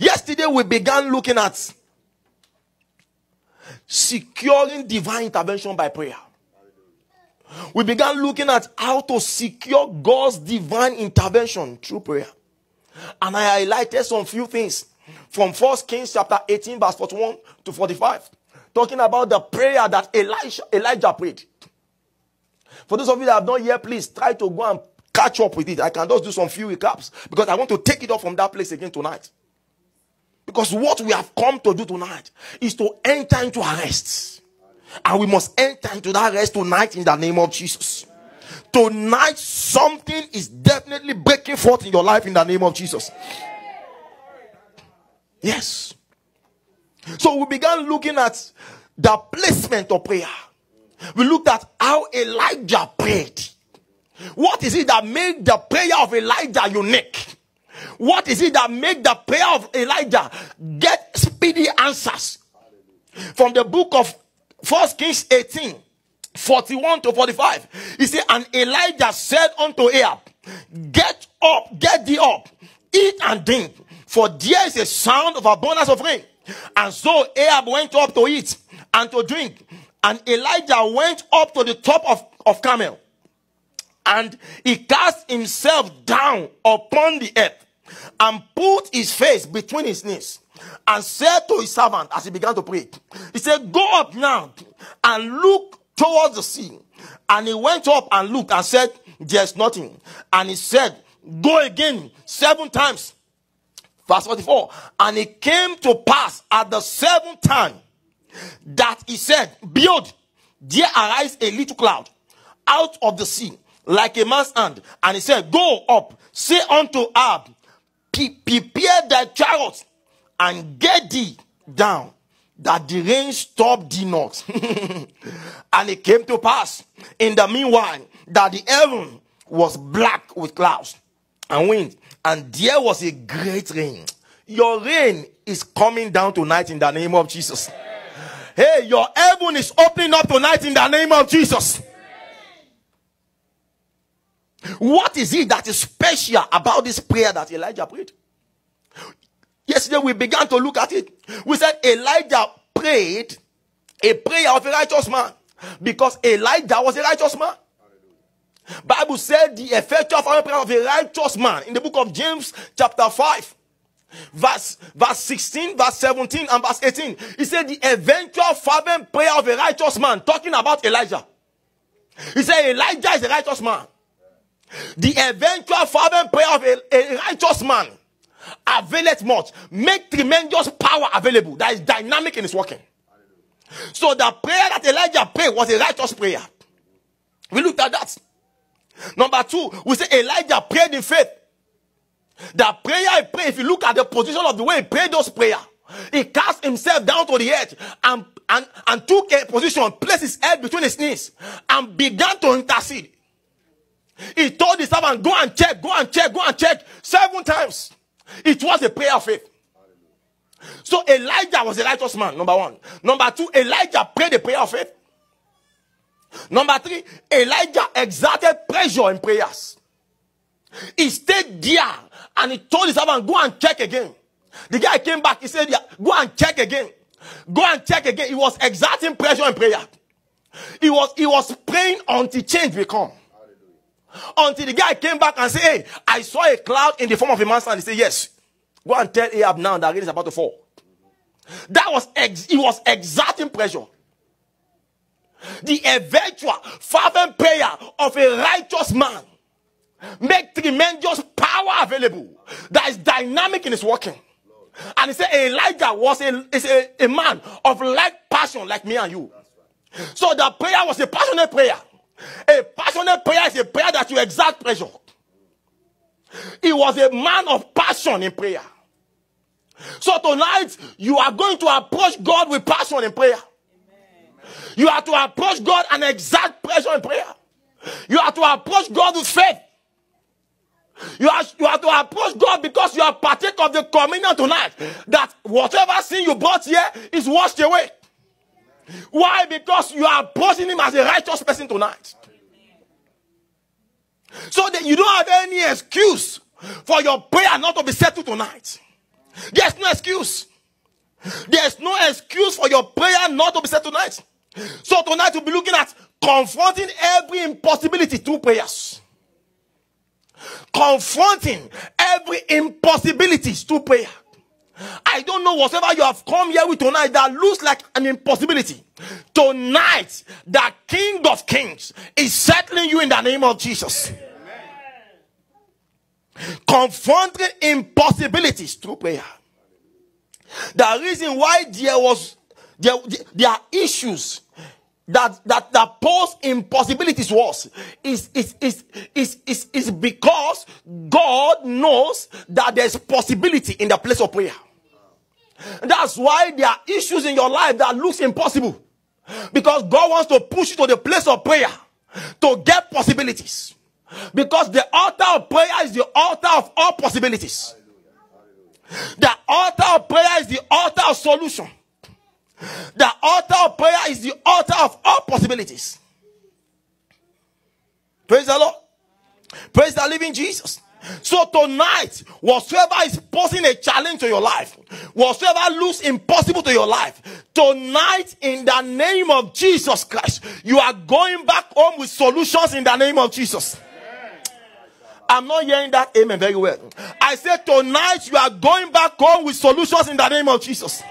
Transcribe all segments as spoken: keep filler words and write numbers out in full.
Yesterday we began looking at securing divine intervention by prayer. We began looking at how to secure God's divine intervention through prayer. And I highlighted some few things from First Kings chapter eighteen verse forty-one to forty-five. Talking about the prayer that Elijah, Elijah prayed. For those of you that have not yet, please try to go and catch up with it. I can just do some few recaps because I want to take it up from that place again tonight. Because what we have come to do tonight is to enter into a rest. And we must enter into that rest tonight in the name of Jesus. Tonight, something is definitely breaking forth in your life in the name of Jesus. Yes. So we began looking at the placement of prayer. We looked at how Elijah prayed. What is it that made the prayer of Elijah unique? What is it that made the prayer of Elijah get speedy answers? From the book of First Kings eighteen, forty-one to forty-five. He said, and Elijah said unto Ahab, get up, get thee up, eat and drink, for there is a sound of abundance of rain. And so Ahab went up to eat and to drink. And Elijah went up to the top of, of Carmel. And he cast himself down upon the earth and put his face between his knees and said to his servant as he began to pray, he said, go up now and look towards the sea. And he went up and looked and said, there's nothing. And he said, go again seven times. Verse forty-four. And it came to pass at the seventh time that he said, behold, there arise a little cloud out of the sea, like a man's hand. And he said, go up, say unto Ahab, prepare thy chariots and get thee down, that the rain stop thee not. And it came to pass in the meanwhile that the heaven was black with clouds and wind, and there was a great rain. Your rain is coming down tonight in the name of Jesus. Hey, your heaven is opening up tonight in the name of Jesus. What is it that is special about this prayer that Elijah prayed? Yesterday we began to look at it. We said Elijah prayed a prayer of a righteous man because Elijah was a righteous man. Bible said the effectual fervent prayer of a righteous man in the book of James chapter five verse, verse sixteen, verse seventeen and verse eighteen. He said the eventual fervent prayer of a righteous man, talking about Elijah. He said Elijah is a righteous man. The eventual fervent prayer of a, a righteous man availeth much, make tremendous power available that is dynamic in its working. So the prayer that Elijah prayed was a righteous prayer. We looked at that. Number two, we say Elijah prayed in faith. The prayer he prayed, if you look at the position of the way he prayed those prayers, he cast himself down to the earth and, and, and took a position, placed his head between his knees and began to intercede. He told his servant, go and check, go and check, go and check seven times. It was a prayer of faith. So Elijah was a righteous man, number one. Number two, Elijah prayed a prayer of faith. Number three, Elijah exerted pressure in prayers. He stayed there and he told his servant, go and check again. The guy came back, he said, yeah, go and check again. Go and check again. He was exerting pressure in prayer. He was, he was praying until change will come. Until the guy came back and said, hey, I saw a cloud in the form of a man's hand. He said, yes. Go and tell Ahab now that rain is about to fall. That was, ex- he was exerting pressure. The eventual fervent prayer of a righteous man make tremendous power available that is dynamic in its working. And he said Elijah was a, is a, a man of like passion like me and you. So the prayer was a passionate prayer. A passionate prayer is a prayer that you exert pressure. He was a man of passion in prayer. So tonight, you are going to approach God with passion in prayer. Amen. You are to approach God and exert pressure in prayer. You are to approach God with faith. You are, you are to approach God because you are partake of the communion tonight. That whatever sin you brought here is washed away. Why? Because you are approaching him as a righteous person tonight. So that you don't have any excuse for your prayer not to be settled tonight. There's no excuse. There's no excuse for your prayer not to be said tonight. So tonight we'll be looking at confronting every impossibility through prayers. Confronting every impossibility through prayer. I don't know whatever you have come here with tonight that looks like an impossibility. Tonight, the King of Kings is settling you in the name of Jesus. Amen. Confronting impossibilities through prayer. The reason why there was there, there are issues that that that pose impossibilities was is is is is is is because God knows that there's possibility in the place of prayer. That's why there are issues in your life that looks impossible, because God wants to push you to the place of prayer to get possibilities. Because the altar of prayer is the altar of all possibilities. The altar of prayer is the altar of solution. The altar of prayer is the altar of all possibilities. Praise the Lord. Praise the living Jesus. So tonight, whatsoever is posing a challenge to your life, whatsoever looks impossible to your life, tonight in the name of Jesus Christ, you are going back home with solutions in the name of Jesus. I'm not hearing that amen very well. I said tonight you are going back home with solutions in the name of Jesus.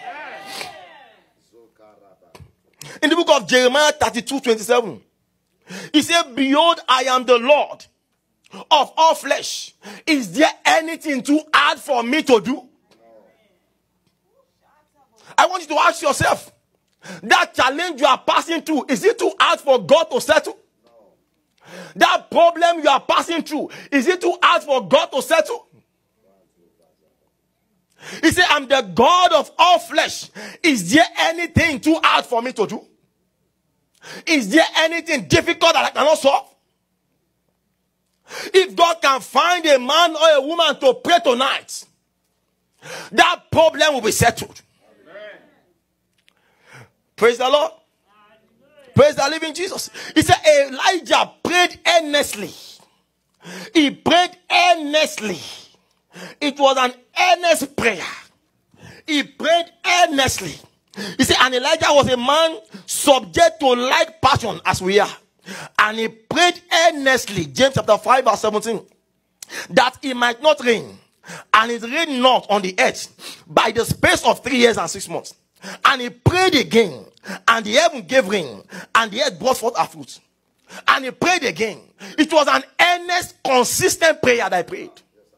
In the book of Jeremiah thirty-two twenty-seven, he said, behold, I am the Lord of all flesh. Is there anything too hard for me to do? I want you to ask yourself, that challenge you are passing through, is it too hard for God to settle? That problem you are passing through, is it too hard for God to settle? He said, I'm the God of all flesh. Is there anything too hard for me to do? Is there anything difficult that I cannot solve? If God can find a man or a woman to pray tonight, that problem will be settled. Amen. Praise the Lord. Praise the living Jesus. He said Elijah prayed earnestly. He prayed earnestly. It was an earnest prayer. He prayed earnestly. He said, and Elijah was a man subject to like passion as we are. And he prayed earnestly, James chapter five verse seventeen, that it might not rain. And it rained not on the earth by the space of three years and six months. And he prayed again, and the heaven gave rain, and the earth brought forth her fruit. And he prayed again. It was an earnest, consistent prayer that I prayed.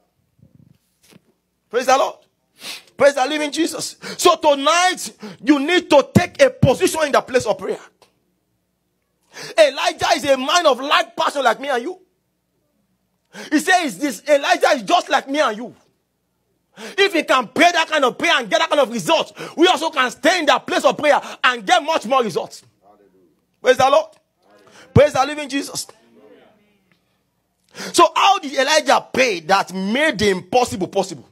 Praise the Lord. Praise the living Jesus. So tonight, you need to take a position in the place of prayer. Elijah is a man of like passion like me and you. He says this, Elijah is just like me and you. If he can pray that kind of prayer and get that kind of results, we also can stay in that place of prayer and get much more results. Hallelujah. Praise the Lord. Hallelujah. Praise the living Jesus. Hallelujah. So how did Elijah pray that made the impossible possible?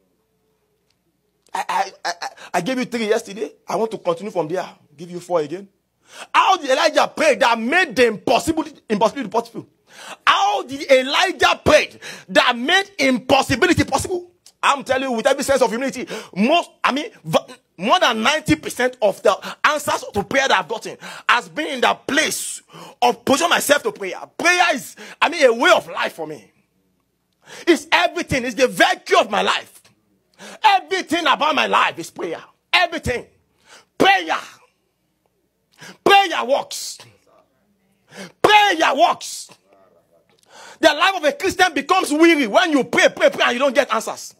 I, I, I, I gave you three yesterday. I want to continue from there. Give you four again. How did Elijah pray that made the impossible impossibility possible? How did Elijah pray that made impossibility possible? I'm telling you with every sense of humility, most, I mean, more than ninety percent of the answers to prayer that I've gotten has been in the place of pushing myself to prayer. Prayer is, I mean, a way of life for me. It's everything. It's the virtue of my life. Everything about my life is prayer. Everything. Prayer. Prayer works. Prayer works. The life of a Christian becomes weary when you pray, pray, pray, and you don't get answers.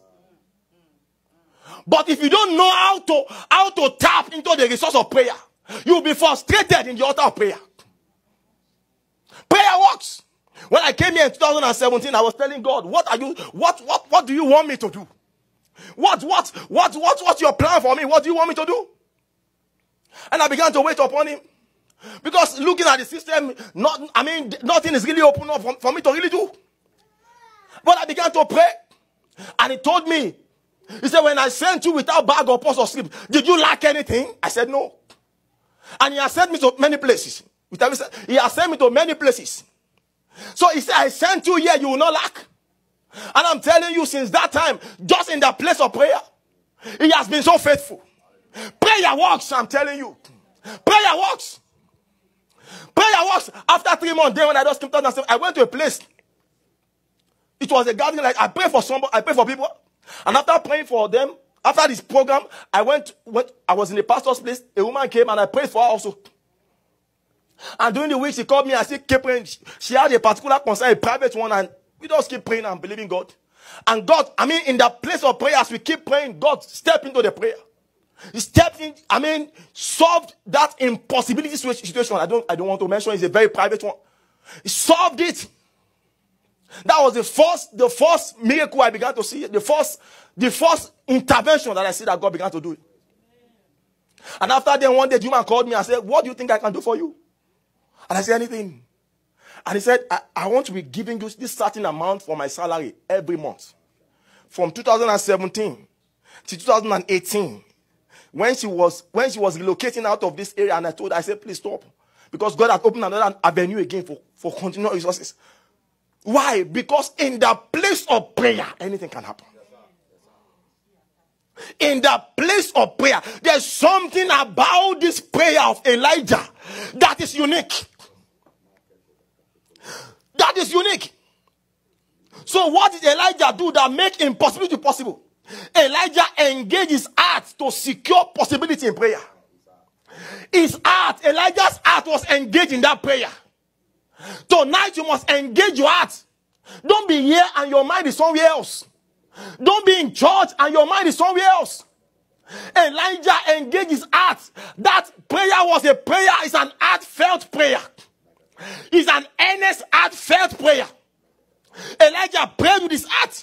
But if you don't know how to how to tap into the resource of prayer, you'll be frustrated in the altar of prayer. Prayer works. When I came here in two thousand seventeen, I was telling God, what are you what what what do you want me to do? What what what what what's your plan for me? What do you want me to do? And I began to wait upon him. Because looking at the system, not I mean nothing is really open up for, for me to really do. But I began to pray. And he told me, he said, when I sent you without bag or purse or slip, did you lack anything? I said no. And he has sent me to many places. He has sent me to many places. So he said, I sent you here, you will not lack. And I'm telling you, since that time, just in that place of prayer, He has been so faithful. Prayer works, I'm telling you. Prayer works. Prayer works. After three months, then when I just came down and said, I went to a place. It was a gathering. Like I prayed for somebody, I prayed for people. And after praying for them, after this program, I went, went I was in the pastor's place. A woman came and I prayed for her also. And during the week, she called me and she kept praying. She had a particular concern, a private one, and we just keep praying and believing God. And God, I mean, in the place of prayers, we keep praying. God stepped into the prayer. He stepped in, I mean, solved that impossibility situation. I don't, I don't want to mention, it's a very private one. He solved it. That was the first, the first miracle I began to see. The first, the first intervention that I see that God began to do. And after then, one day, the woman called me and said, what do you think I can do for you? And I said, anything. And he said, I, I want to be giving you this certain amount for my salary every month. From two thousand seventeen to two thousand eighteen. When she was, when she was relocating out of this area, and I told her, I said, please stop. Because God had opened another avenue again for, for continual resources. Why? Because in the place of prayer, anything can happen. In the place of prayer, there's something about this prayer of Elijah that is unique. That is unique. So what did Elijah do that make impossibility possible? Elijah engaged his heart to secure possibility in prayer. His heart, Elijah's heart was engaged in that prayer. Tonight you must engage your heart. Don't be here and your mind is somewhere else. Don't be in church and your mind is somewhere else. Elijah engaged his heart. That prayer was a prayer. It's an heartfelt prayer. It's an earnest, heartfelt prayer. Elijah prayed with his heart.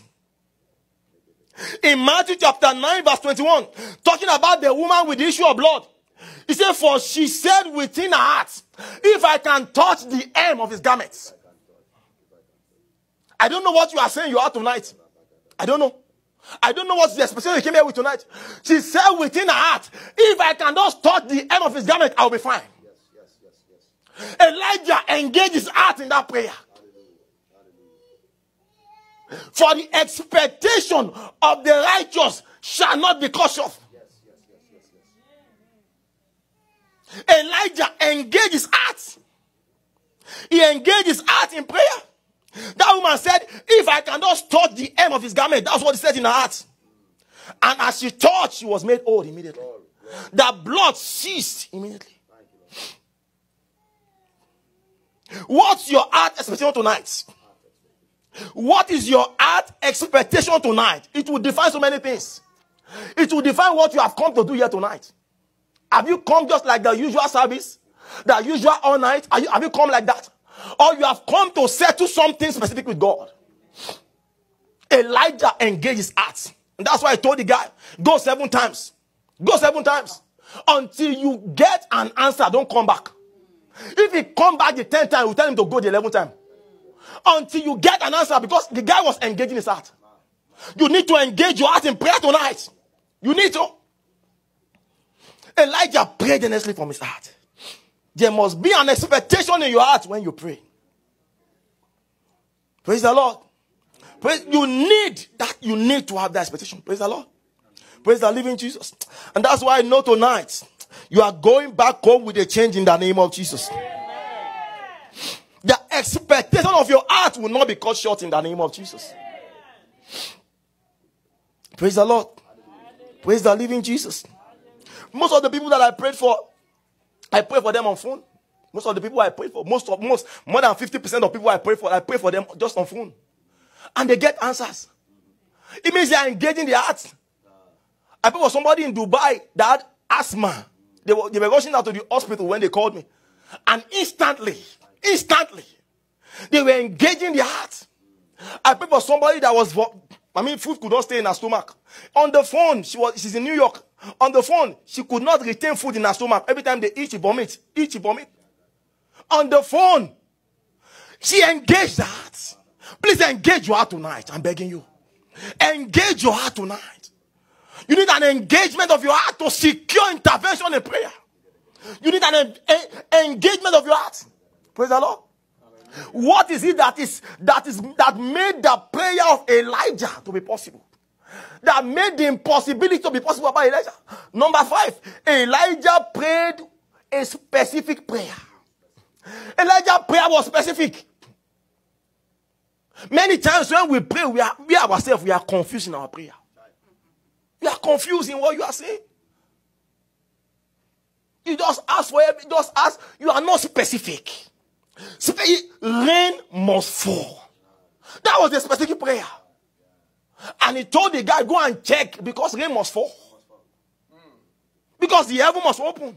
In Matthew chapter nine verse twenty-one, talking about the woman with the issue of blood. He said, for she said within her heart, if I can touch the hem of his garments. I don't know what you are saying you are tonight. I don't know. I don't know what's the expression you came here with tonight. She said within her heart, if I can just touch the hem of his garment, I'll be fine. Yes, yes, yes, yes. Elijah engaged his heart in that prayer. For the expectation of the righteous shall not be cut off. Yes, yes, yes, yes, yes. Elijah engaged his heart. He engaged his heart in prayer. That woman said, if I can just touch the hem of his garment, that's what he said in her heart. And as she touched, she was made whole immediately. The blood ceased immediately. What's your heart expectation tonight? What is your heart expectation tonight? It will define so many things. It will define what you have come to do here tonight. Have you come just like the usual service? The usual all night? Are you, have you come like that? Or you have come to settle something specific with God? Elijah engaged his heart. And that's why I told the guy, go seven times. Go seven times. Until you get an answer, don't come back. If he come back the tenth time, we tell him to go the eleventh time. Until you get an answer, because the guy was engaging his heart. You need to engage your heart in prayer tonight. You need to. Elijah prayed earnestly from his heart. There must be an expectation in your heart when you pray. Praise the Lord. Praise, you need that. You need to have that expectation. Praise the Lord. Praise the living Jesus. And that's why I know tonight you are going back home with a change in the name of Jesus. The expectation of your heart will not be cut short in the name of Jesus. Praise the Lord. Praise the living Jesus. Most of the people that I prayed for, I pray for them on phone. Most of the people I pray for, most of most, more than fifty percent of people I pray for, I pray for them just on phone. And they get answers. It means they are engaging their hearts. I pray for somebody in Dubai that had asthma. They were, they were rushing out to the hospital when they called me. And instantly, instantly, they were engaging their hearts. I pray for somebody that was, I mean, food could not stay in her stomach. On the phone, she was, she's in New York. On the phone, she could not retain food in her stomach. Every time they eat, she vomits. Eat, she vomits. On the phone, she engaged her heart. Please engage your heart tonight. I'm begging you. Engage your heart tonight. You need an engagement of your heart to secure intervention in prayer. You need an en en engagement of your heart. Praise the Lord. What is it that is that is that made the prayer of Elijah to be possible? that made the impossibility to be possible about Elijah. Number five, Elijah prayed a specific prayer. Elijah's prayer was specific. Many times when we pray, we are we ourselves, we are confused in our prayer. We are confused in what you are saying. You just ask for every, just ask, you are not specific. Spe- rain must fall. That was the specific prayer. And he told the guy, go and check because rain must fall. Because the heaven must open.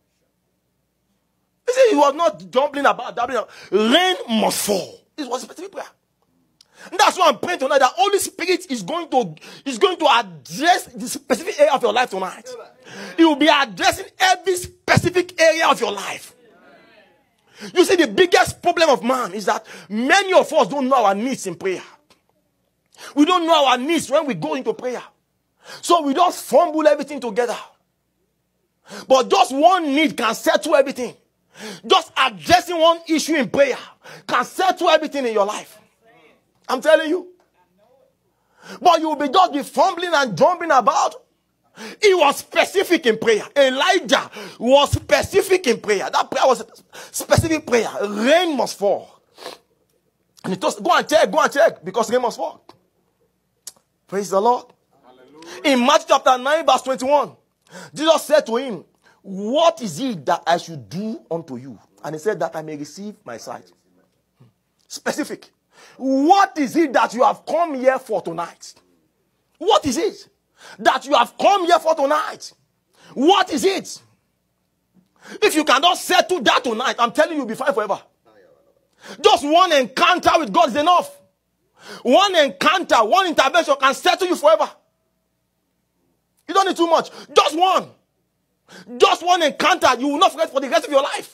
He said he was not jumbling about, jumbling about. Rain must fall. This was a specific prayer. And that's why I'm praying tonight. The Holy Spirit is going to is going to address the specific area of your life tonight. He will be addressing every specific area of your life. You see, the biggest problem of man is that many of us don't know our needs in prayer. We don't know our needs when we go into prayer. So we just fumble everything together. But just one need can settle everything. Just addressing one issue in prayer can settle everything in your life. I'm telling you. But you will be just be fumbling and jumping about. He was specific in prayer. Elijah was specific in prayer. That prayer was a specific prayer. Rain must fall. And he told, go and check, go and check, because rain must fall. Praise the Lord. Hallelujah. In Matthew chapter nine, verse twenty-one, Jesus said to him, what is it that I should do unto you? And he said, that I may receive my sight. Specific. What is it that you have come here for tonight? What is it that you have come here for tonight? What is it? If you cannot settle that tonight, I'm telling you, you'll be fine forever. Just one encounter with God is enough. One encounter, one intervention can settle you forever. You don't need too much. Just one. Just one encounter, you will not forget for the rest of your life.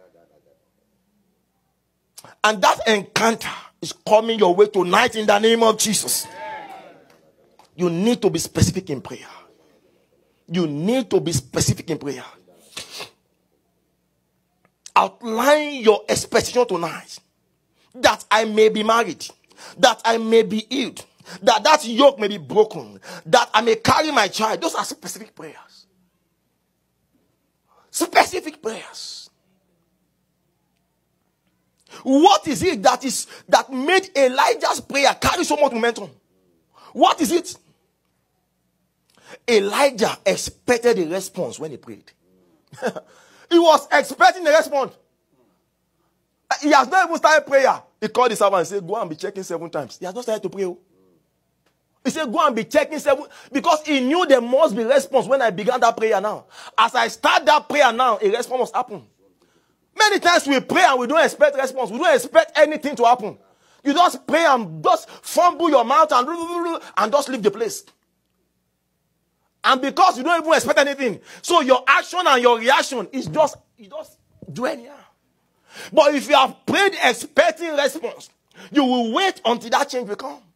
And that encounter is coming your way tonight in the name of Jesus. You need to be specific in prayer. You need to be specific in prayer. Outline your expectation tonight. That I may be married. That I may be healed. That that yoke may be broken. That I may carry my child. Those are specific prayers. Specific prayers. What is it that is that made Elijah's prayer carry so much momentum? What is it? Elijah expected a response when he prayed. He was expecting a response. He has not even started prayer. He called his servant and said, go and be checking seven times. He has not started to pray. He said, go and be checking seven. Because he knew there must be response when I began that prayer now. As I start that prayer now, a response must happen. Many times we pray and we don't expect response. We don't expect anything to happen. You just pray and just fumble your mouth and, and just leave the place. And because you don't even expect anything, so your action and your reaction is just, you just do anyhow. But if you have prayed expecting response, you will wait until that change will come.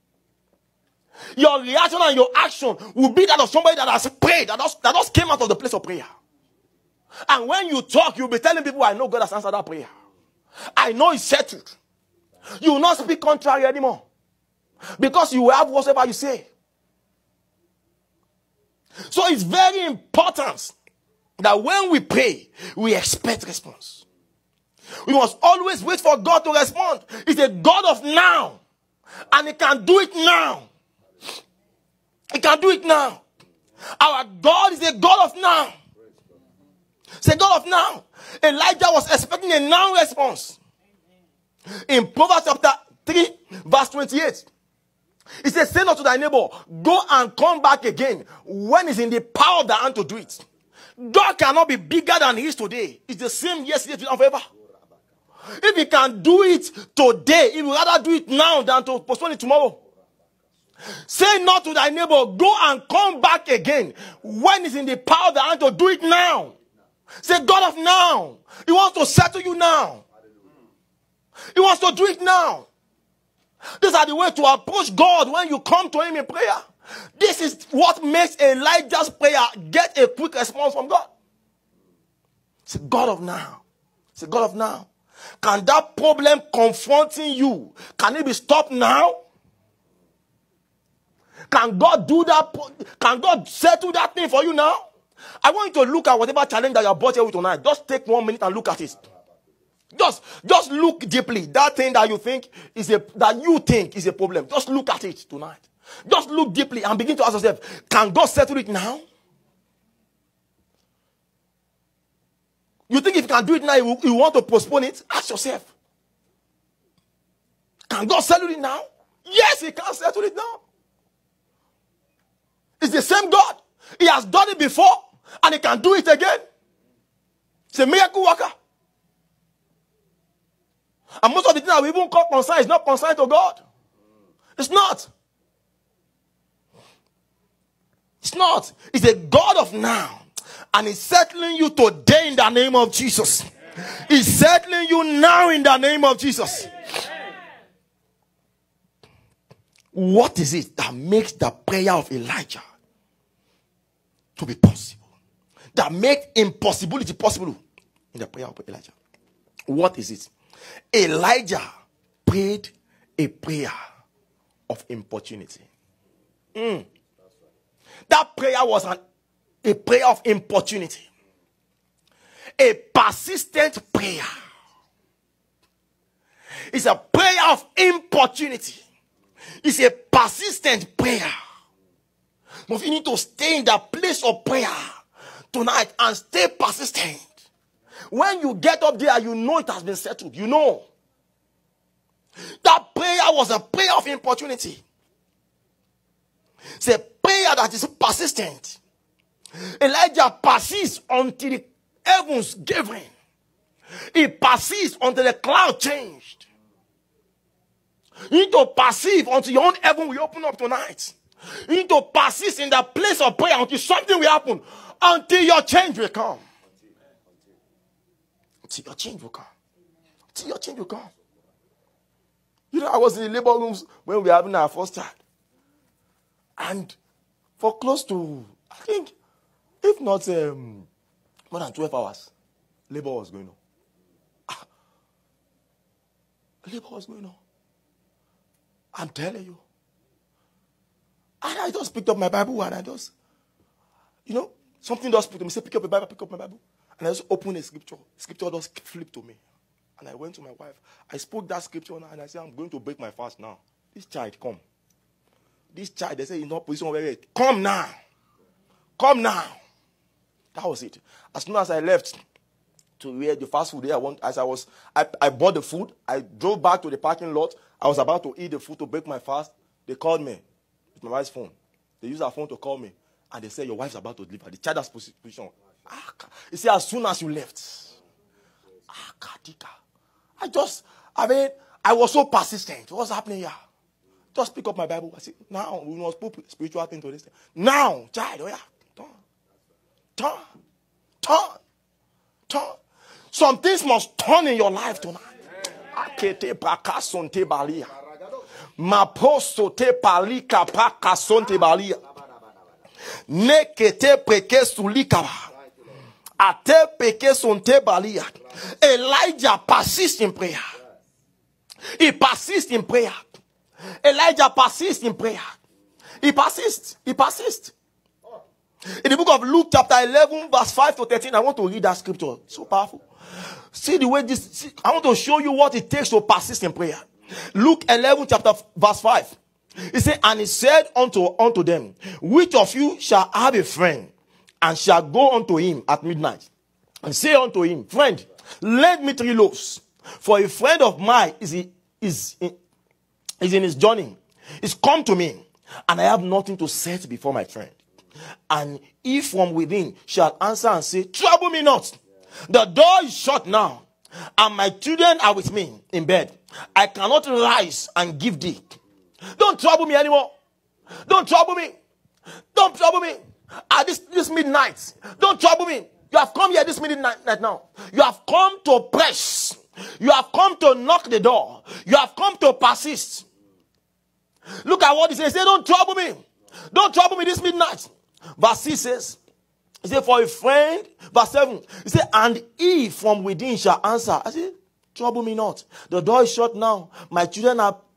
Your reaction and your action will be that of somebody that has prayed, that just, that just came out of the place of prayer. And when you talk, you'll be telling people, I know God has answered that prayer. I know it's settled. You will not speak contrary anymore. Because you will have whatever you say. So it's very important that when we pray, we expect response. We must always wait for God to respond. He's a God of now. And he can do it now. He can do it now. Our God is a God of now. It's a God of now. Elijah was expecting a now response. In Proverbs chapter three, verse twenty-eight. It says, say not to thy neighbor, go and come back again when it's in the power of thy hand to do it. God cannot be bigger than he is today. It's the same yesterday, today, and forever. If he can do it today, he would rather do it now than to postpone it tomorrow. Say not to thy neighbor, go and come back again when it's in the power of thy hand to do it now. Say, God of now. He wants to settle you now. He wants to do it now. These are the way to approach God when you come to him in prayer. This is what makes Elijah's prayer get a quick response from God. It's a God of now. It's a God of now. Can that problem confronting you, can it be stopped now? Can God do that? Can God settle that thing for you now? I want you to look at whatever challenge that you are brought here with tonight. Just take one minute and look at it. Just, just look deeply. That thing that you think is a that you think is a problem. Just look at it tonight. Just look deeply and begin to ask yourself, can God settle it now? You think if you can do it now, you, you want to postpone it? Ask yourself. Can God settle it now? Yes, he can settle it now. It's the same God. He has done it before and he can do it again. It's a miracle worker. And most of the things that we even call concern is not concerned to God. It's not. It's not. It's a God of now. And he's settling you today in the name of Jesus. He's settling you now in the name of Jesus. What is it that makes the prayer of Elijah to be possible? That makes impossibility possible in the prayer of Elijah? What is it? Elijah prayed a prayer of importunity. Mm. That prayer was an, a prayer of importunity. A persistent prayer. It's a prayer of importunity. It's a persistent prayer. But you need to stay in that place of prayer tonight and stay persistent. When you get up there, you know it has been settled. You know. That prayer was a prayer of importunity. It's a prayer that is persistent. Elijah persists until the heavens gave in. He persists until the cloud changed. You need to persist until your own heaven will open up tonight. You need to persist in that place of prayer until something will happen. Until your change will come. Until your change will come. Until your change will come. You know, I was in the labor rooms when we were having our first child. And for close to, I think, if not um, more than twelve hours, labor was going on. Ah, labor was going on. I'm telling you. And I just picked up my Bible and I just, you know, something just put to me. Say, pick up the Bible, pick up my Bible. And I just opened a scripture. Scripture just flipped to me. And I went to my wife. I spoke that scripture and I said, I'm going to break my fast now. This child, come. This child, they say, he's not position where it. Come now. Come now. That was it. As soon as I left to where the fast food there, I want, as I was, I, I bought the food. I drove back to the parking lot. I was about to eat the food to break my fast. They called me with my wife's phone. They used her phone to call me. And they said, your wife's about to deliver. The child has position. He said, as soon as you left. I just, I mean, I was so persistent. What's happening here? Just pick up my Bible. I said, now, we must put spiritual thing to this thing. Now, child, oh yeah. Turn. Turn. Turn. Turn. Some things must turn in your life tonight. Akete prakasonte balia. Maposto te palika prakasonte balia. Nekete preke sulikaba. Ate peke sonte balia. Elijah persists in prayer. He persists in prayer. Elijah persists in prayer. He persists. He persists. In the book of Luke chapter eleven verse five to thirteen, I want to read that scripture. It's so powerful. See the way this, see, I want to show you what it takes to persist in prayer. Luke eleven chapter verse five. He said, and he said unto, unto them, which of you shall have a friend and shall go unto him at midnight and say unto him, friend, lend me three loaves, for a friend of mine is, is, is in his journey. He's come to me, and I have nothing to set before my friend. And if from within shall answer and say, trouble me not. The door is shut now, and my children are with me in bed. I cannot rise and give thee. Don't trouble me anymore. Don't trouble me. Don't trouble me. At this, this midnight. Don't trouble me. You have come here this midnight now. You have come to press. You have come to knock the door. You have come to persist. Look at what he says. He says, don't trouble me. Don't trouble me this midnight. Verse six says, he said, for a friend. Verse seven. He said, and he from within shall answer. I said, trouble me not. The door is shut now. My children are,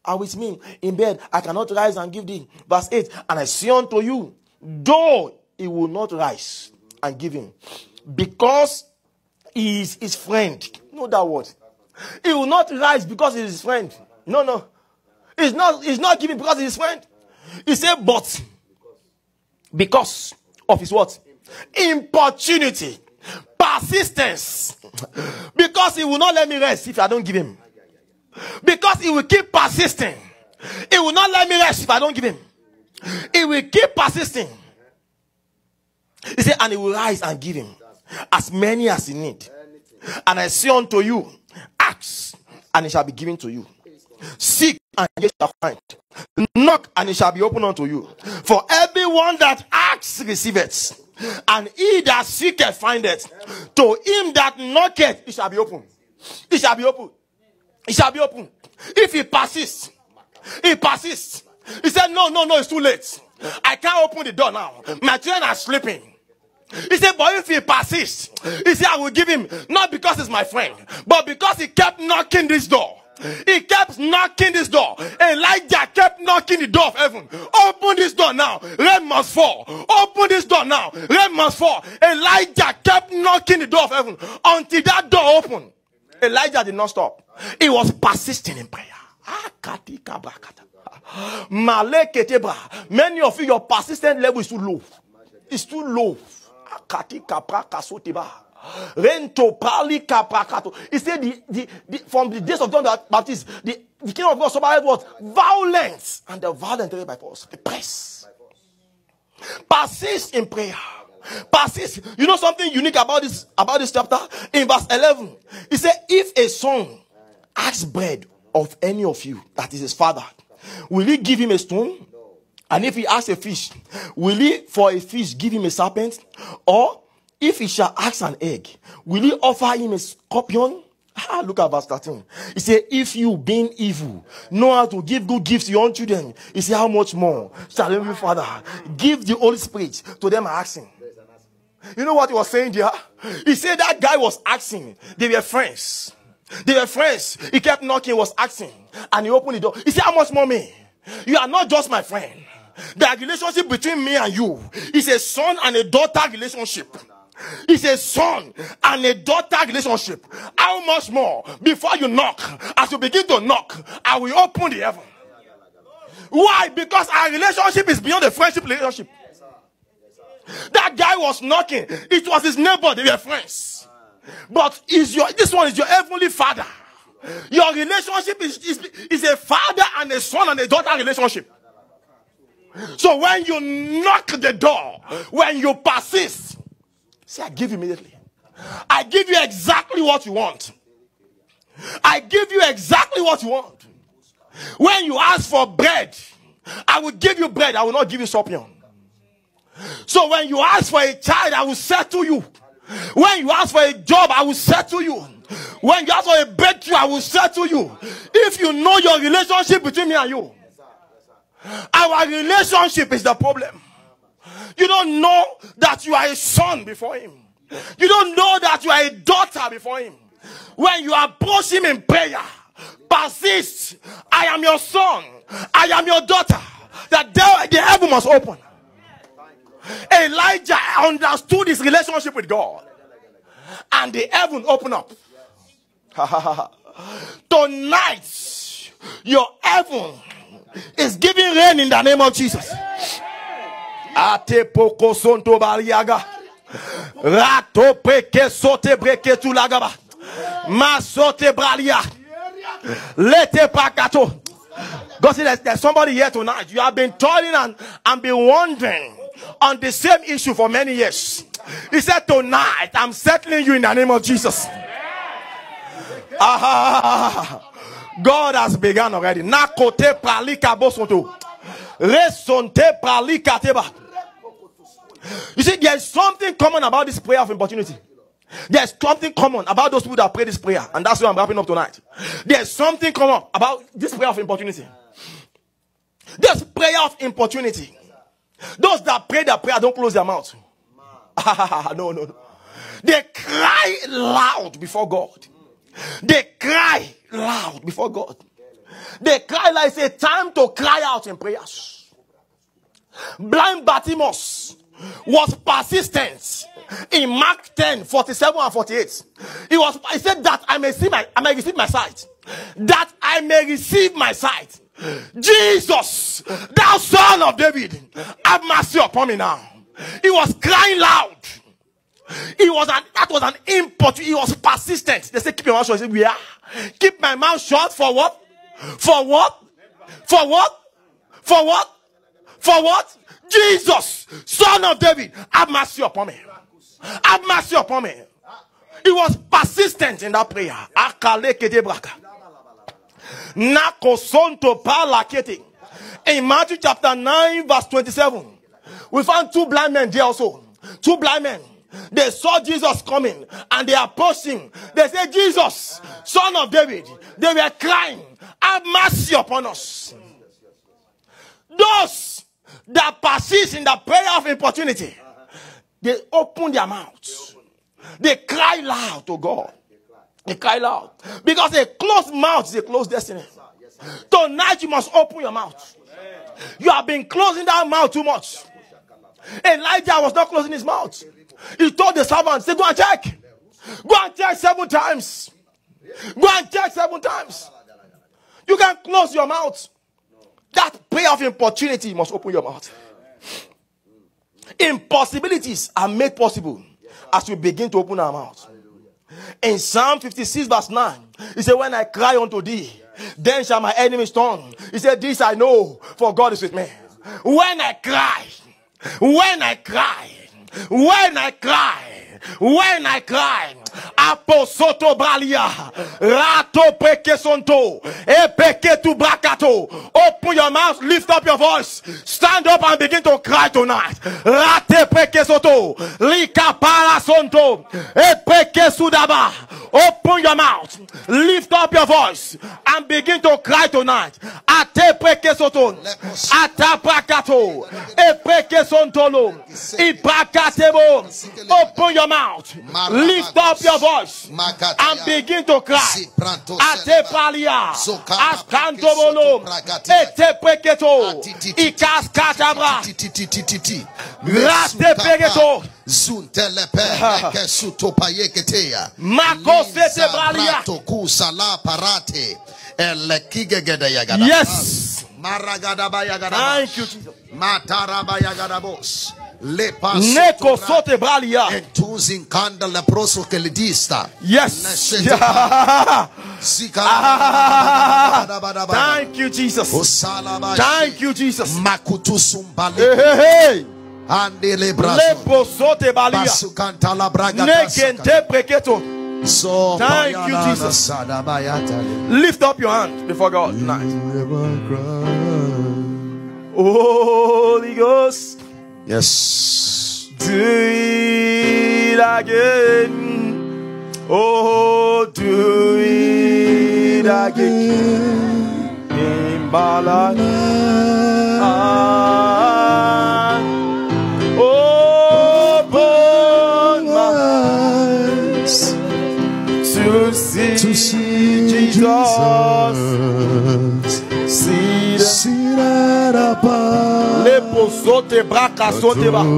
are with me in bed, I cannot rise and give thee. Verse eight, and I say unto you, though he will not rise and give him, because he is his friend. Know that word. He will not rise because he is his friend. No, no. He's not, he's not giving because he's his friend. He said, but because of his what? Importunity. Persistence. Because he will not let me rest if I don't give him. Because he will keep persisting. He will not let me rest if I don't give him. He will keep persisting. He said, and he will rise and give him as many as he need. And I say unto you, ask, and it shall be given to you. Seek, and ye shall find. Knock, and it shall be opened unto you. For everyone that asks receiveth, and he that seeketh findeth. To him that knocketh, it shall be opened. It shall be opened. It shall be opened. If he persists, he persists. He said, no, no, no, it's too late. I can't open the door now. My children are sleeping. He said, but if he persists, he said, I will give him, not because he's my friend, but because he kept knocking this door. He kept knocking this door. Elijah kept knocking the door of heaven. Open this door now. Rain must fall. Open this door now. Rain must fall. Elijah kept knocking the door of heaven until that door opened. Elijah did not stop. He was persisting in prayer. Many of you, your persistent level is too low. It's too low. He said the, the, the, from the days of John the Baptist, the, the kingdom of God survived what? Violence. And the violent by force. The press. Persist in prayer. Persist. You know something unique about this about this chapter? In verse eleven, he said, if a son asks bread of any of you, that is his father, will he give him a stone? And if he asks a fish, will he for a fish give him a serpent? Or if he shall ask an egg, will he offer him a scorpion? Ah, look at verse thirteen. He said, if you being evil know how to give good gifts to your own children, he said, how much more shall Heavenly Father give the Holy Spirit to them asking? You know what he was saying there? He said that guy was asking. They were friends. They were friends. He kept knocking, was asking. And he opened the door. He said, how much more me? You are not just my friend. The relationship between me and you is a son and a daughter relationship. It's a son and a daughter relationship. How much more? Before you knock, as you begin to knock, I will open the heaven. Why? Because our relationship is beyond the friendship relationship. That guy was knocking. It was his neighbor. They were friends. But is your this one is your heavenly father. Your relationship is, is, is a father and a son and a daughter relationship. So when you knock the door, when you persist, say, I give you immediately. I give you exactly what you want. I give you exactly what you want. When you ask for bread, I will give you bread. I will not give you scorpion. So when you ask for a child, I will settle you. When you ask for a job, I will settle you. When you ask for a breakthrough, I will settle you. If you know your relationship between me and you, our relationship is the problem. You don't know that you are a son before him. You don't know that you are a daughter before him. When you approach him in prayer, persist. I am your son. I am your daughter. That the, the heaven must open. Elijah understood his relationship with God. And the heaven opened up. Tonight, your heaven is giving rain in the name of Jesus. Ate poko sonto bariaga. Rato preke sote breke tu lagaba. Ma sote bralia. Lete pakato. God said there's, there's somebody here tonight. You have been toiling and, and been wondering on the same issue for many years. He said, tonight I'm settling you in the name of Jesus. Ah, God has begun already. Nakote pralika bosonto. Resonte pralika teba. You see, there's something common about this prayer of importunity. There's something common about those people that pray this prayer. And that's why I'm wrapping up tonight. There's something common about this prayer of importunity. This prayer of importunity. Those that pray that prayer don't close their mouth. no, no, no. They cry loud before God. They cry loud before God. They cry like it's a time to cry out in prayers. Blind Bartimaeus was persistent in Mark ten, forty-seven and forty-eight. He was he said that I may see my I may receive my sight. That I may receive my sight. Jesus, thou son of David, have mercy upon me now. He was crying loud. He was an that was an import. He was persistent. They say, keep your mouth shut. He said, yeah. Keep my mouth shut for what? For what? For what? For what? For what? Jesus, son of David, have mercy upon me. Have mercy upon me. He was persistent in that prayer. In Matthew chapter nine, verse twenty-seven, we found two blind men there also. Two blind men. They saw Jesus coming and they approached him. They said, Jesus, son of David. They were crying, have mercy upon us. Those that persist in the prayer of importunity, they open their mouths. They cry loud to God. They cry loud. Because a closed mouth is a closed destiny. Tonight you must open your mouth. You have been closing that mouth too much. Elijah was not closing his mouth. He told the servants, say, go and check. Go and check seven times. Go and check seven times. You can close your mouth. That prayer of importunity must open your mouth. Impossibilities are made possible as we begin to open our mouth. In Psalm fifty-six verse nine, he said, when I cry unto thee, then shall my enemies turn. He said, this I know, for God is with me. When I cry, when I cry, when I cry, when I cry, Aposoto Bralia, Rato Pekesonto, Epeketu Brakato. Open your mouth, lift up your voice, stand up and begin to cry tonight. Rate Pekesoto, Lika Parasonto, Epekesudaba. Open your mouth, lift up your voice, and begin to cry tonight. Ate Pekesoto, Ataprakato, Epekesontolo, Ipakatebo. Open your mouth, lift up your voice and begin to cry. Ate palia, askantobolo, ete preketo, ikas katabra, rate peketo, makosete bralia. Yes. Thank you, Jesus. Neko sote bralia. Yes. Thank you, Jesus. Thank you, Jesus. Hey, hey, hey. Lepo sote balia. Nekente preketo. Thank you, Jesus. Lift up your hand before God tonight. Holy Ghost. Yes. Do it again. Oh, do it again. In Balad. Open my eyes to see, to see Jesus. See the see that above. Leposote braka sote ba.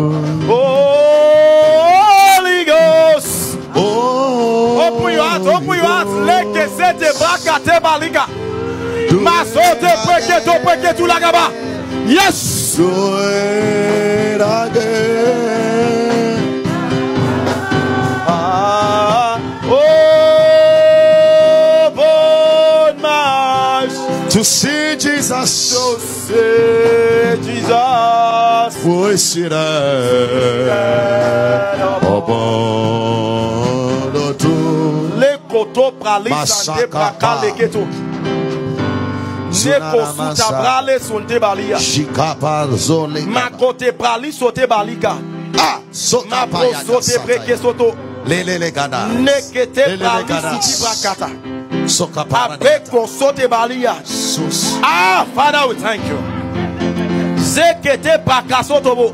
Holy Ghost. Oh, open your heart, open your heart. Leke sete braka te baliga. Masote peke to peke tu lagaba. Yes. Do it again. Ah, open my eyes to see Jesus. to see Jesus. Voice it upon the throne. Le koto prali sante prakale keto. Neko suta brale sonte balia. Makote prali sote balika. Ah, sota Mapro sote preke soto. Lele gada. Nekete prali siti brakata. Soka para. Apeko sote balia. Ah, Father, we thank you. Zekete prakasotobo.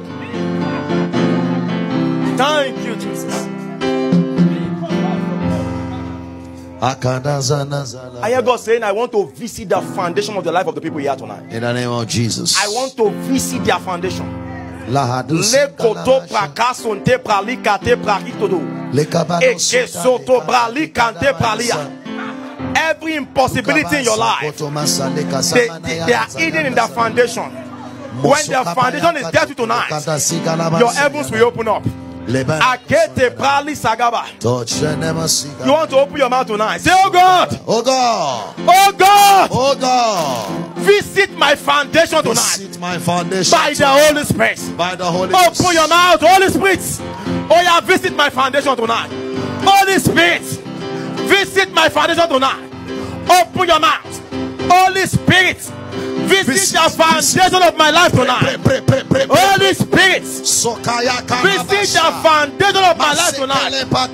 Thank you, Jesus. I hear God saying, I want to visit the foundation of the life of the people here tonight. In the name of Jesus. I want to visit their foundation. Le koto prakasonte pralikate prakitodo. Eke soto pralikante pralia. Every impossibility in your life, they, they, they are hidden in the foundation. When the foundation is dirty tonight, your heavens will open up. Akete prali sagaba. You want to open your mouth tonight? Say, oh God, Oh God, oh God, oh God, visit my foundation tonight. visit my foundation By the Holy Spirit. by the Holy Ghost. Open your mouth, Holy Spirit. Oh yeah, visit my foundation tonight. Holy Spirit, visit my foundation tonight. Open your mouth. Holy Spirit, visit, visit the foundation visit. of my life tonight. Pray, pray, pray, pray, pray, Holy Spirit, visit the foundation of my life tonight.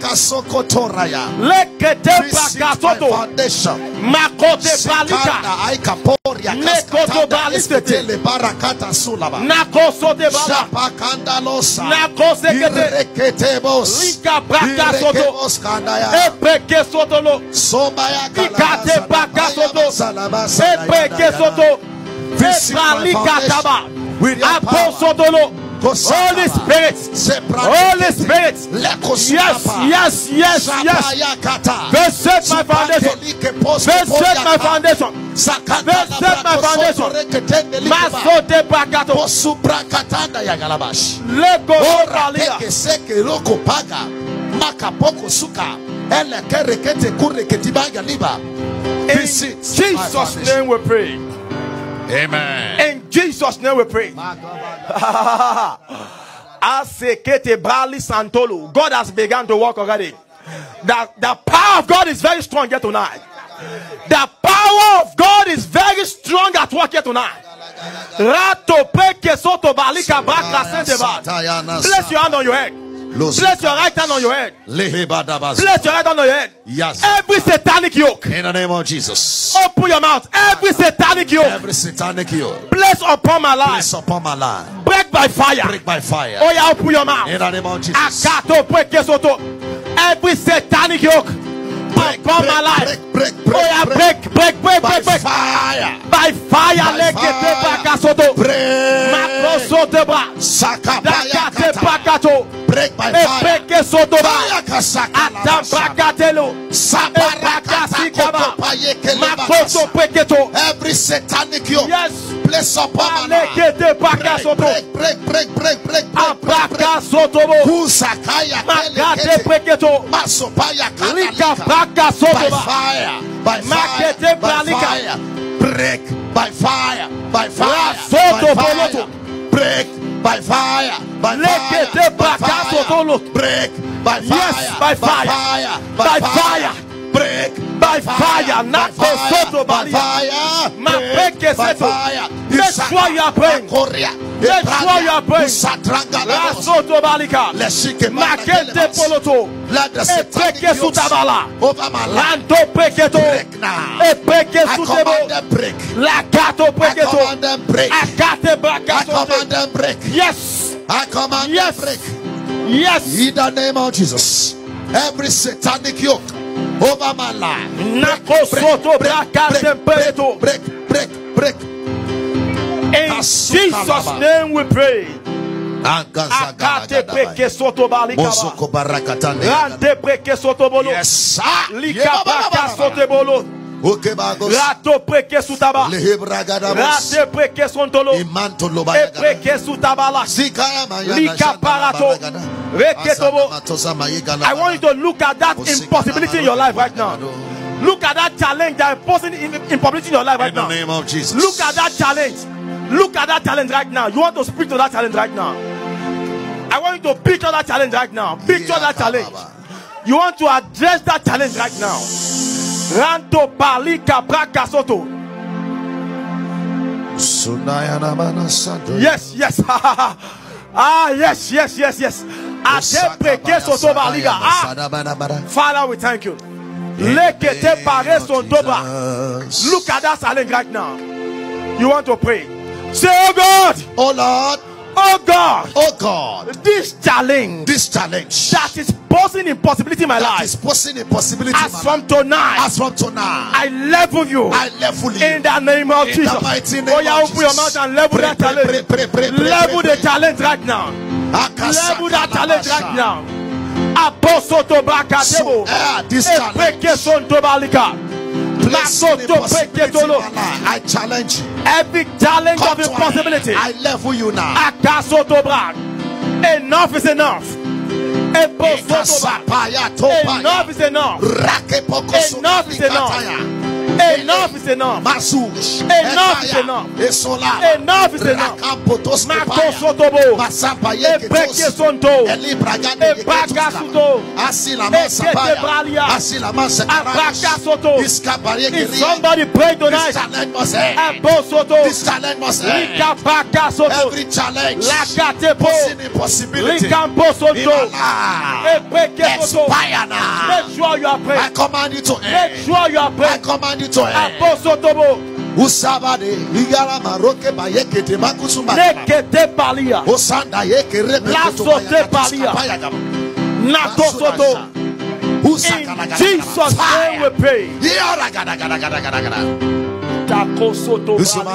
Lekete pakasoto. Makote balika. Nekoto balisete. Nakosote bala. Nakosekete. Lika pakasoto. Epeke sotolo. Ikate pakasoto. Epeke soto. Epalikataba. Aposodolo. Holy Spirit, Holy Spirit, yes, yes, yes, yes. Visit my foundation. Visit my foundation. Visit my foundation. Masote pakato. Lego oralia. In Jesus' name we pray. Amen. In Jesus' name we pray. God has begun to work already. The, the power of God is very strong here tonight. The power of God is very strong at work here tonight. Place your hand on your head. Place your right hand on your head. Place your right hand on your head. Yes. Every satanic yoke. In the name of Jesus. Open your mouth. Every satanic yoke. Every satanic yoke. Place upon my life. Place upon my life. Break by fire. Break by fire. Oh yeah, open your mouth. In the name of Jesus. Every satanic yoke break, upon break, my life. Break, break, break, oh yeah, break, break, break, break, break, by break. fire. By fire. By fire. Break. Break by fire. Every satanic yoke. Yes. Place upon my life. Break, break, break, break, break, break, break. By fire. By fire. By fire. Break by fire. By fire. By fire. Break by fire. By fire. By fire. Break by fire. Yes, by fire. By By fire. Break by fire. Not by fire. By fire. Break by fire. Make sure you are praying. Make sure you are praying. Let the satanic yokes over my life break now. I command them break. I command them break. I command them break. Yes. I command yes. them break. Yes. In the name of Jesus. Every satanic yoke over my life. Break, break, break, break, break. In Jesus' name we pray. Yes, Rato preke sutaba. Rate preke sontolo. E preke sutabala. Lika parato. I want you to look at that impossibility in your life right now. Look at that challenge, that impossibility in your life right in now. the name of Jesus. Look at that challenge. Look at that challenge right now. You want to speak to that challenge right now. I want you to picture that challenge right now. Picture that challenge. You want to address that challenge right now. Ranto palika braka soto. Yes, yes. Ah, yes, yes, yes, yes. Ah, Father, we thank you. Look at that challenge right now. You want to pray. Say, oh God, oh Lord, Oh God. Oh God. This challenge. This challenge. That is posing impossibility in my that life. That is posing impossibility As in my from life. tonight. As from tonight. I level you. I level you. In the name of in Jesus. The mighty name oh yeah, of open your mouth and level pray, that pray, challenge. Pray, pray, pray, pray, level pray, the pray. challenge right now. Level that challenge right now. Apostle Tobaka So, uh, this challenge. I challenge you. Every challenge Come of impossibility. I level you now. Enough is enough. Enough is enough. Enough is enough. Enough is enough. Enough is enough. Enough is enough. Makosotobo. Ebrekesonto. Ebrakasuto. Eketebralia. Abrakasoto. Is somebody pray tonight? Abosoto. Likapakasoto. Every challenge. Lakatepo. Impossibility. Likamposonto. Expire now. Make sure you are praying. I command you to end. Make sure you are praying. I command you to end. Aposotobo. Usabade ligara maroke bayekete makusumba. Nekete palia. Osanda yeke rebe Lasote palia. Nakosoto. In Jesus' name we pray. Takosoto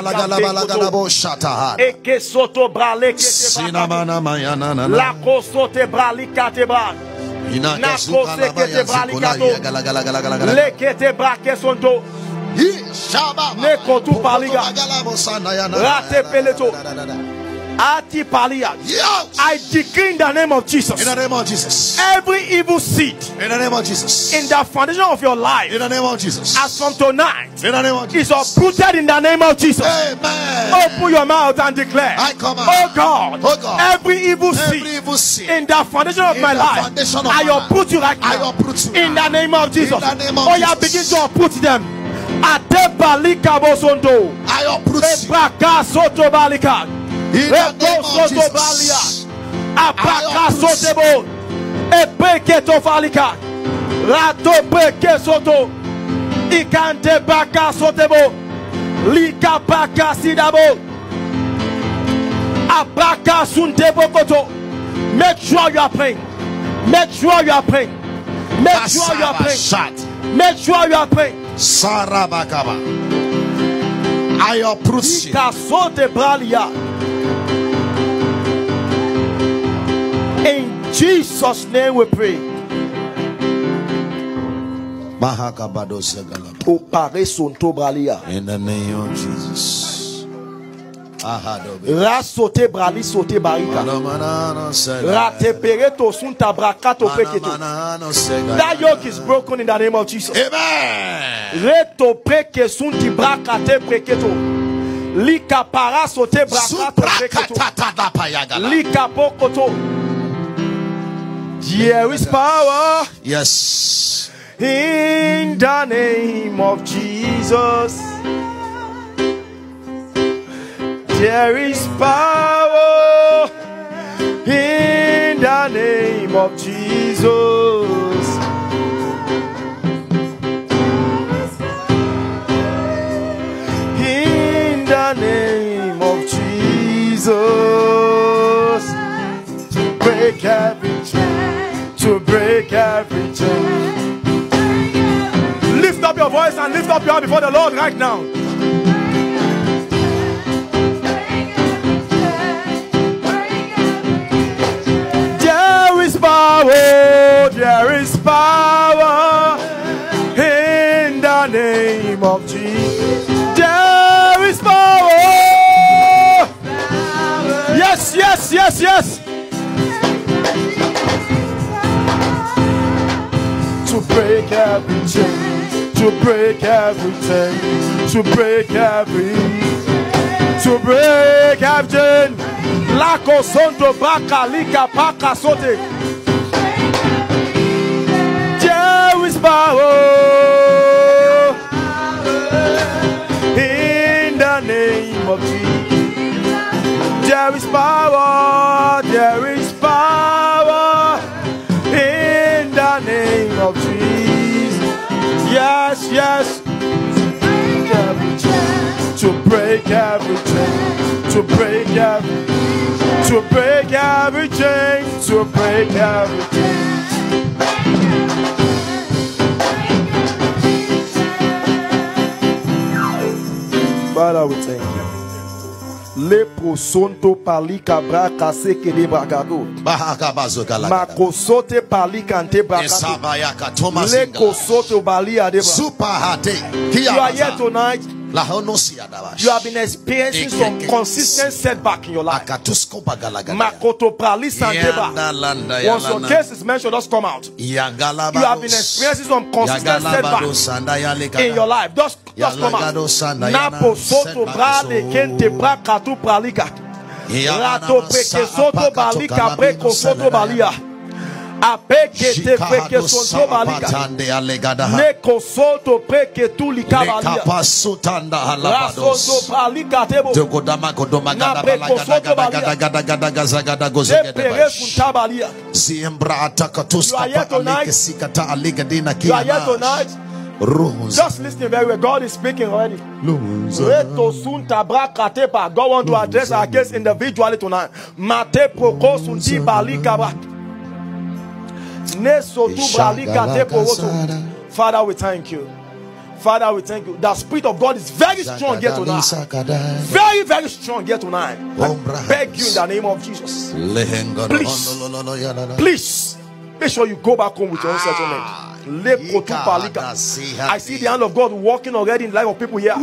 Ekesoto bralekete Lakosote bralikate bra. Nakosekete bralikato. Lekete brakesonto. Nekotu paliga. Rate peleto. Ati palia. I decree in the name of Jesus. In the name of Jesus. Every evil seed. In the name of Jesus. In the foundation of your life. In the name of Jesus. As from tonight. In the name of Jesus. Is uprooted in the name of Jesus. Amen. Open your mouth and declare. I command. Oh God. Oh God. Every evil seed. Every evil seed. In the foundation of in my the life. Foundation of I my uproot you right now. I uproot you. In the name of Jesus. In the name of oh yeah, Jesus. begin to uproot them. Atebalikabosondo. I uproot you. Ebrakasotobalika. In the name of Jesus. Apakasotebo. Epeketofalika. Rato pekesoto. Ikante bakasotebo. Lika bakasidabo. Abakasuntebokoto. Make sure you are praying. Make sure you are praying. Make sure you are praying. Make sure you are praying. Sarabakaba. I uproot you. In Jesus' name we pray. In the name of Jesus. Rasote brali sote barika. Rate pereto sunta brakato peketo. That yoke is broken in the name of Jesus. Amen. Reto preke sunti brakate preketo. Lika para sote brakato preketo. Lika pokoto. There is power. Yes. In the name of Jesus. There is power in the name of Jesus. In the name of Jesus. To break every chain. To break every chain. Lift up your voice and lift up your hand before the Lord right now. Power, there is power in the name of Jesus. There is power. Yes, yes, yes, yes. To break every chain, to break every chain, to break every, to break every chain. Lako sonto baka lika paka sote. There is power in the name of Jesus. There is power, there is power in the name of Jesus. Yes, yes. To break every chain, to break every, To break every chain, to break every chain. Father, we thank you. Le prosonto pali cabra kase kede bragado. Makosote pali kante bragado. Le kosoto bali ade bragado. You are here tonight. You have been experiencing some consistent setback in your life. Makoto prali santeba. Once your case is mentioned, just come out. You have been experiencing some consistent setback in your life. Just, just come out. Napo soto brale kente brakatu pralika. Rato peke soto balika breko soto balia. Apeke te preke soto balika. Neko soto preke tu lika balia. Rasoto balika tebo. Na preko soto balia. Lepere funta balia. You are here tonight. You are here tonight. Just listen very well. God is speaking already. God want to address our case individually tonight. Father, we thank you. Father, we thank you. The Spirit of God is very strong here tonight. Very, very strong here tonight. I beg you in the name of Jesus. Please, please, make sure you go back home with your own settlement. I see the hand of God working already in the life of people here.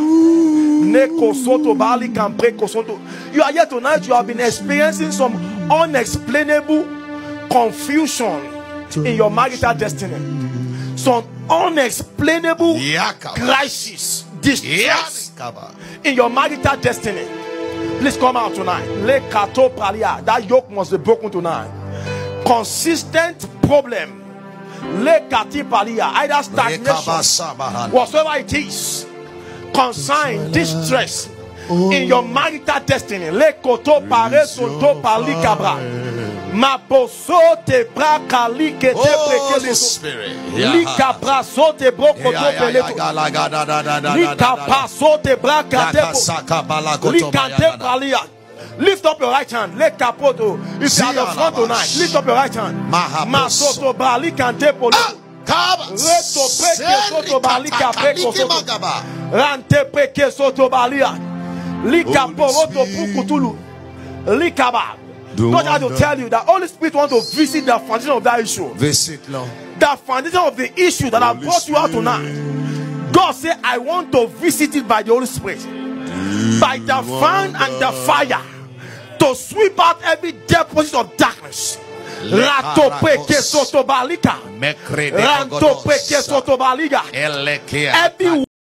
You are here tonight. You have been experiencing some unexplainable confusion in your marital destiny. Some unexplainable crisis, distress in your marital destiny. Please come out tonight. That yoke must be broken tonight. Consistent problem. Either stagnation, whatsoever it is, consign distress in your marital destiny. Le koto pare sonto pali cabra. Ma poso te bra kali ke te preke Spirit. Li cabra so te broko to peleto. Li cabra so te bra kate. Li kante palia. Lift up your right hand. Let capoto. If you are the front tonight, lift up your right hand. Masoto bali kante polo. Reto preke soto bali kapeko soto. Rante preke soto balia. Likaporoto pukutulu. Likaba. God has to tell you that Holy Spirit wants to visit the foundation of that issue. Visit, Lord. The foundation of the issue that I brought you out tonight. God said, I want to visit it by the Holy Spirit. By the fan and the fire. To sweep out every deposit of darkness. Rato preke soto balika. Ranto preke soto baliga. Every